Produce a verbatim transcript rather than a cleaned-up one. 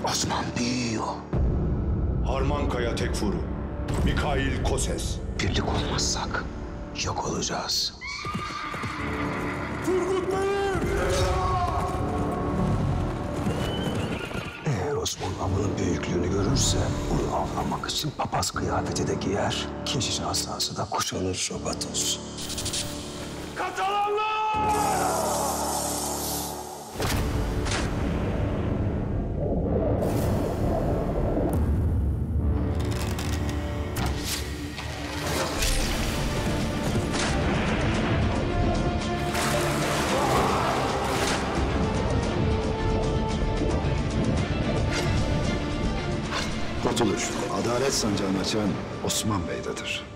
Osman büyüyor. Harmankaya Tekfuru, Mikhail Koses. Birlik olmazsak yok olacağız. Turgut Bey'im! Eğer Osman avının büyüklüğünü görürse onu avlamak için papaz kıyafeti de giyer. Keşiş asası da kuşanır Robatos. Katalanlar! Kurtuluş, adalet sancağını açan Osman Bey'dedir.